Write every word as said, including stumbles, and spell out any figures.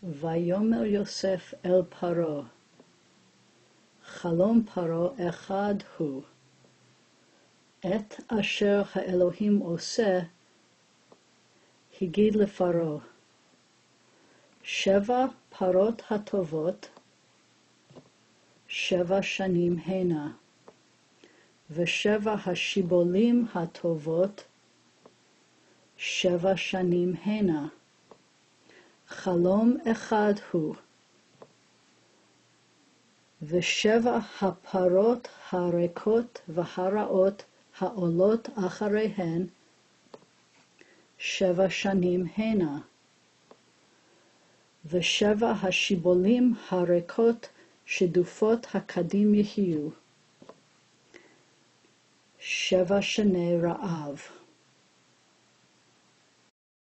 ויאמר יוסף אל פרעה, חלום פרעה אחד הוא, את אשר האלוהים עושה, הגיד לפרעה, שבע פרות הטובות, שבע שנים הנה, ושבע השיבולים הטובות, שבע שנים הנה. חלום אחד הוא. ושבע הפרות הריקות והרעות העולות אחריהן, שבע שנים הנה. ושבע השיבולים הריקות שדופות הקדים יהיו, שבע שני רעב.